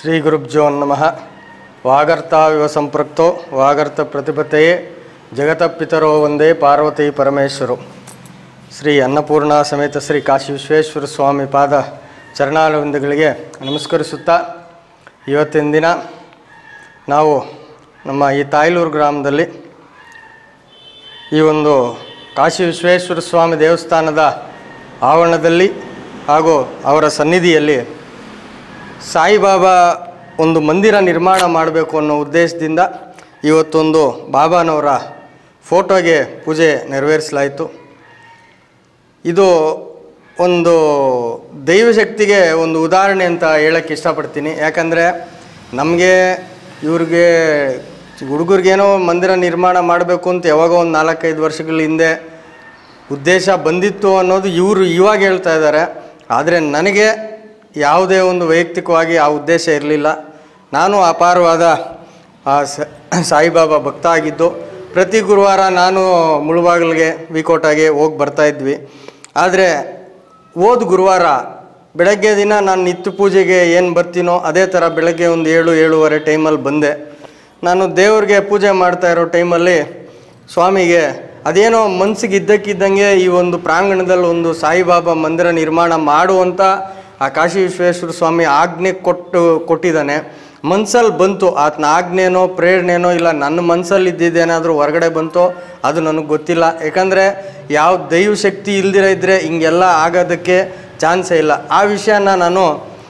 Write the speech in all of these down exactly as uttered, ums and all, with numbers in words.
ಶ್ರೀ ಗುರುಭ್ಯೋ ನಮಃ. ವಾಗರ್ತಾವಿವ ಸಂಪೃಕ್ತೋ ವಾಗರ್ತ ಪ್ರತಿಪತ್ತೆಯೇ ಜಗತಪಿತರೋ ಒಂದೇ ಪಾರ್ವತಿ ಪರಮೇಶ್ವರು. ಶ್ರೀ ಅನ್ನಪೂರ್ಣ ಸಮೇತ ಶ್ರೀ ಕಾಶಿ ವಿಶ್ವೇಶ್ವರ ಸ್ವಾಮಿ ಪಾದ ಚರಣಾರವಿಂದಗಳಿಗೆ ನಮಸ್ಕರಿಸುತ್ತಾ, ಇವತ್ತಿನ ದಿನ ನಾವು ನಮ್ಮ ಈ ತಾಯ್ಲೂರು ಗ್ರಾಮದಲ್ಲಿ ಈ ಒಂದು ಕಾಶಿ ವಿಶ್ವೇಶ್ವರ ಸ್ವಾಮಿ ದೇವಸ್ಥಾನದ ಆವರಣದಲ್ಲಿ ಹಾಗೂ ಅವರ ಸನ್ನಿಧಿಯಲ್ಲಿ ಸಾಯಿಬಾಬಾ ಒಂದು ಮಂದಿರ ನಿರ್ಮಾಣ ಮಾಡಬೇಕು ಅನ್ನೋ ಉದ್ದೇಶದಿಂದ ಇವತ್ತೊಂದು ಬಾಬಾನವರ ಫೋಟೋಗೆ ಪೂಜೆ ನೆರವೇರಿಸಲಾಯಿತು. ಇದು ಒಂದು ದೈವಶಕ್ತಿಗೆ ಒಂದು ಉದಾಹರಣೆ ಅಂತ ಹೇಳೋಕ್ಕೆ ಇಷ್ಟಪಡ್ತೀನಿ. ಯಾಕಂದರೆ ನಮಗೆ ಇವ್ರಿಗೆ ಹುಡುಗರಿಗೇನೋ ಮಂದಿರ ನಿರ್ಮಾಣ ಮಾಡಬೇಕು ಅಂತ ಯಾವಾಗೋ ಒಂದು ನಾಲ್ಕೈದು ವರ್ಷಗಳ ಹಿಂದೆ ಉದ್ದೇಶ ಬಂದಿತ್ತು ಅನ್ನೋದು ಇವರು ಇವಾಗ ಹೇಳ್ತಾ ಇದ್ದಾರೆ. ಆದರೆ ನನಗೆ ಯಾವುದೇ ಒಂದು ವೈಯಕ್ತಿಕವಾಗಿ ಆ ಉದ್ದೇಶ ಇರಲಿಲ್ಲ. ನಾನು ಅಪಾರವಾದ ಆ ಸಾಯಿಬಾಬಾ ಭಕ್ತ ಆಗಿದ್ದು, ಪ್ರತಿ ಗುರುವಾರ ನಾನು ಮುಳುಬಾಗಿಲಿಗೆ ವಿಕೋಟಾಗೆ ಹೋಗಿ ಬರ್ತಾಯಿದ್ವಿ. ಆದರೆ ಹೋದ ಗುರುವಾರ ಬೆಳಗ್ಗೆ ದಿನ ನಾನು ನಿತ್ಯ ಪೂಜೆಗೆ ಏನು ಬರ್ತೀನೋ ಅದೇ ಥರ ಬೆಳಗ್ಗೆ ಒಂದು ಏಳು ಏಳುವರೆ ಟೈಮಲ್ಲಿ ಬಂದೆ. ನಾನು ದೇವ್ರಿಗೆ ಪೂಜೆ ಮಾಡ್ತಾ ಇರೋ ಟೈಮಲ್ಲಿ ಸ್ವಾಮಿಗೆ ಅದೇನೋ ಮನಸ್ಸಿಗೆ ಇದ್ದಕ್ಕಿದ್ದಂಗೆ ಈ ಒಂದು ಪ್ರಾಂಗಣದಲ್ಲಿ ಒಂದು ಸಾಯಿಬಾಬಾ ಮಂದಿರ ನಿರ್ಮಾಣ ಮಾಡುವಂಥ ಆ ಕಾಶಿ ವಿಶ್ವೇಶ್ವರ ಸ್ವಾಮಿ ಆಜ್ಞೆ ಕೊಟ್ಟು ಕೊಟ್ಟಿದ್ದಾನೆ. ಮನಸ್ಸಲ್ಲಿ ಬಂತು. ಆತನ ಆಜ್ಞೆನೋ ಪ್ರೇರಣೆನೋ ಇಲ್ಲ ನನ್ನ ಮನಸ್ಸಲ್ಲಿ ಇದ್ದಿದ್ದೇನಾದರೂ ಹೊರಗಡೆ ಬಂತೋ ಅದು ನನಗೆ ಗೊತ್ತಿಲ್ಲ. ಯಾಕಂದರೆ ಯಾವ ದೈವಶಕ್ತಿ ಇಲ್ದಿರ ಇದ್ದರೆ ಹಿಂಗೆಲ್ಲ ಆಗೋದಕ್ಕೆ ಚಾನ್ಸೇ ಇಲ್ಲ. ಆ ವಿಷಯನ ನಾನು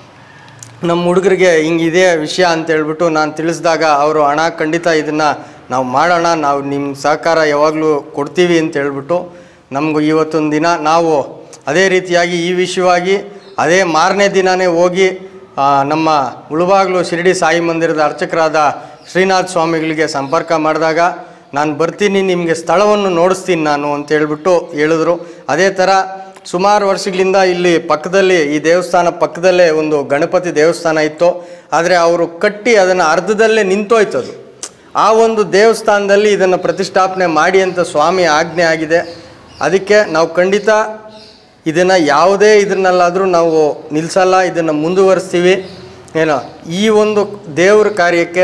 ನಮ್ಮ ಹುಡುಗರಿಗೆ ಹಿಂಗಿದೆ ವಿಷಯ ಅಂತೇಳ್ಬಿಟ್ಟು ನಾನು ತಿಳಿಸಿದಾಗ ಅವರು ಹಣ ಖಂಡಿತ ಇದನ್ನು ನಾವು ಮಾಡೋಣ, ನಾವು ನಿಮ್ಮ ಸಹಕಾರ ಯಾವಾಗಲೂ ಕೊಡ್ತೀವಿ ಅಂತ ಹೇಳ್ಬಿಟ್ಟು ನಮಗೂ ಇವತ್ತೊಂದು ದಿನ ನಾವು ಅದೇ ರೀತಿಯಾಗಿ ಈ ವಿಷಯವಾಗಿ ಅದೇ ಮಾರನೇ ದಿನವೇ ಹೋಗಿ ನಮ್ಮ ಮುಳುಬಾಗಿಲು ಶಿರಡಿ ಸಾಯಿ ಮಂದಿರದ ಅರ್ಚಕರಾದ ಶ್ರೀನಾಥ್ ಸ್ವಾಮಿಗಳಿಗೆ ಸಂಪರ್ಕ ಮಾಡಿದಾಗ ನಾನು ಬರ್ತೀನಿ, ನಿಮಗೆ ಸ್ಥಳವನ್ನು ನೋಡಿಸ್ತೀನಿ ನಾನು ಅಂತ ಹೇಳ್ಬಿಟ್ಟು ಹೇಳಿದ್ರು. ಅದೇ ಥರ ಸುಮಾರು ವರ್ಷಗಳಿಂದ ಇಲ್ಲಿ ಪಕ್ಕದಲ್ಲಿ ಈ ದೇವಸ್ಥಾನ ಪಕ್ಕದಲ್ಲೇ ಒಂದು ಗಣಪತಿ ದೇವಸ್ಥಾನ ಇತ್ತು. ಆದರೆ ಅವರು ಕಟ್ಟಿ ಅದನ್ನು ಅರ್ಧದಲ್ಲೇ ನಿಂತೋಯ್ತದು. ಆ ಒಂದು ದೇವಸ್ಥಾನದಲ್ಲಿ ಇದನ್ನು ಪ್ರತಿಷ್ಠಾಪನೆ ಮಾಡಿ ಅಂತ ಸ್ವಾಮಿ ಆಜ್ಞೆ ಆಗಿದೆ. ಅದಕ್ಕೆ ನಾವು ಖಂಡಿತ ಇದನ್ನು ಯಾವುದೇ ಇದನ್ನಲ್ಲಾದರೂ ನಾವು ನಿಲ್ಲಿಸಲ್ಲ, ಇದನ್ನು ಮುಂದುವರಿಸ್ತೀವಿ. ಏನೋ ಈ ಒಂದು ದೇವ್ರ ಕಾರ್ಯಕ್ಕೆ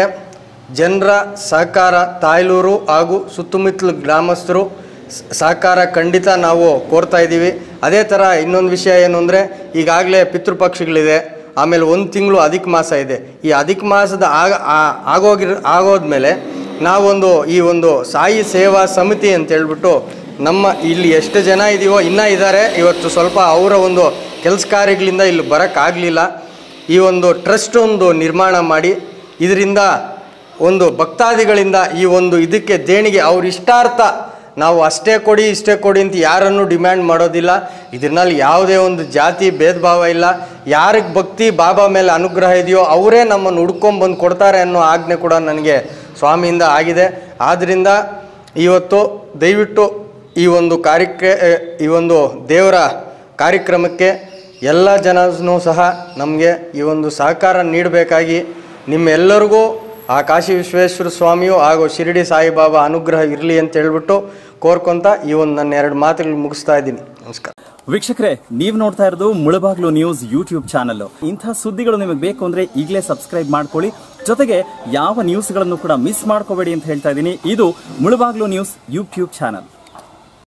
ಜನರ ಸಹಕಾರ, ತಾಯ್ಲೂರು ಹಾಗೂ ಸುತ್ತಮುತ್ತಲ ಗ್ರಾಮಸ್ಥರು ಸಹಕಾರ ಖಂಡಿತ ನಾವು ಕೋರ್ತಾ ಇದ್ದೀವಿ. ಅದೇ ಥರ ಇನ್ನೊಂದು ವಿಷಯ ಏನು ಅಂದರೆ, ಈಗಾಗಲೇ ಪಿತೃಪಕ್ಷಗಳಿದೆ, ಆಮೇಲೆ ಒಂದು ತಿಂಗಳು ಅಧಿಕ ಮಾಸ ಇದೆ. ಈ ಅಧಿಕ ಮಾಸದ ಆಗ ಆಗೋಗಿರ ಆಗೋದ್ಮೇಲೆ ನಾವೊಂದು ಈ ಒಂದು ಸಾಯಿ ಸೇವಾ ಸಮಿತಿ ಅಂತ ಹೇಳ್ಬಿಟ್ಟು ನಮ್ಮ ಇಲ್ಲಿ ಎಷ್ಟು ಜನ ಇದೀವೋ ಇನ್ನೂ ಇದ್ದಾರೆ. ಇವತ್ತು ಸ್ವಲ್ಪ ಅವರ ಒಂದು ಕೆಲಸ ಕಾರ್ಯಗಳಿಂದ ಇಲ್ಲಿ ಬರೋಕ್ಕಾಗಲಿಲ್ಲ. ಈ ಒಂದು ಟ್ರಸ್ಟ್ ಒಂದು ನಿರ್ಮಾಣ ಮಾಡಿ ಇದರಿಂದ ಒಂದು ಭಕ್ತಾದಿಗಳಿಂದ ಈ ಒಂದು ಇದಕ್ಕೆ ದೇಣಿಗೆ ಅವ್ರ ಇಷ್ಟಾರ್ಥ, ನಾವು ಅಷ್ಟೇ ಕೊಡಿ ಇಷ್ಟೇ ಕೊಡಿ ಅಂತ ಯಾರನ್ನು ಡಿಮ್ಯಾಂಡ್ ಮಾಡೋದಿಲ್ಲ. ಇದರಲ್ಲಿ ಯಾವುದೇ ಒಂದು ಜಾತಿ ಭೇದ ಭಾವ ಇಲ್ಲ. ಯಾರಿಗೆ ಭಕ್ತಿ ಬಾಬಾ ಮೇಲೆ ಅನುಗ್ರಹ ಇದೆಯೋ ಅವರೇ ನಮ್ಮನ್ನು ಹುಡ್ಕೊಂಬಂದು ಕೊಡ್ತಾರೆ ಅನ್ನೋ ಆಜ್ಞೆ ಕೂಡ ನನಗೆ ಸ್ವಾಮಿಯಿಂದ ಆಗಿದೆ. ಆದ್ದರಿಂದ ಇವತ್ತು ದಯವಿಟ್ಟು ಈ ಒಂದು ಕಾರ್ಯಕ್ಕೆ ಈ ಒಂದು ದೇವರ ಕಾರ್ಯಕ್ರಮಕ್ಕೆ ಎಲ್ಲ ಜನನೂ ಸಹ ನಮಗೆ ಈ ಒಂದು ಸಹಕಾರ ನೀಡಬೇಕಾಗಿ ನಿಮ್ಮೆಲ್ಲರಿಗೂ ಆ ಕಾಶಿ ವಿಶ್ವೇಶ್ವರ ಸ್ವಾಮಿಯು ಹಾಗೂ ಶಿರಡಿ ಸಾಯಿಬಾಬಾ ಅನುಗ್ರಹ ಇರಲಿ ಅಂತ ಹೇಳ್ಬಿಟ್ಟು ಕೋರ್ಕೊಂತ ಈ ಒಂದು ನನ್ನ ಎರಡು ಮಾತುಗಳು ಮುಗಿಸ್ತಾ ಇದ್ದೀನಿ. ನಮಸ್ಕಾರ ವೀಕ್ಷಕರೇ, ನೀವು ನೋಡ್ತಾ ಇರೋದು ಮುಳುಬಾಗ್ಲು ನ್ಯೂಸ್ ಯೂಟ್ಯೂಬ್ ಚಾನಲ್. ಇಂಥ ಸುದ್ದಿಗಳು ನಿಮಗೆ ಬೇಕು ಅಂದ್ರೆ ಈಗಲೇ ಸಬ್ಸ್ಕ್ರೈಬ್ ಮಾಡ್ಕೊಳ್ಳಿ. ಜೊತೆಗೆ ಯಾವ ನ್ಯೂಸ್ಗಳನ್ನು ಕೂಡ ಮಿಸ್ ಮಾಡ್ಕೋಬೇಡಿ ಅಂತ ಹೇಳ್ತಾ ಇದ್ದೀನಿ. ಇದು ಮುಳುಬಾಗ್ಲು ನ್ಯೂಸ್ ಯೂಟ್ಯೂಬ್ ಚಾನಲ್.